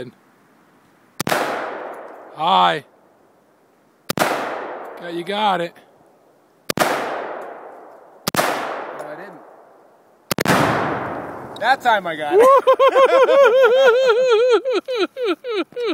ahead. High. Okay, you got it. No, I didn't. That time I got it.